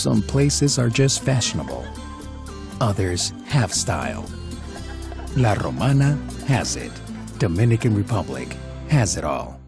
Some places are just fashionable. Others have style. La Romana has it. Dominican Republic has it all.